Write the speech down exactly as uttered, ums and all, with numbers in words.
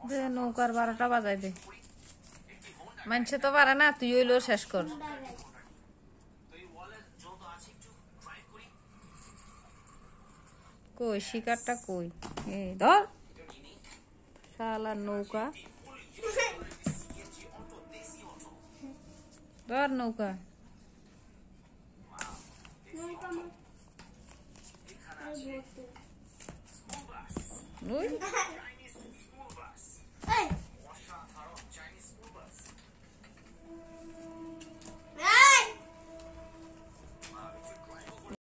দে নৌকার বারোটা বাজাই দে মানুষে তো পারে না তুই হইলেও শেষ কর কই শিকারটা কই এই ধর শালার নৌকা ধর নৌকা ওই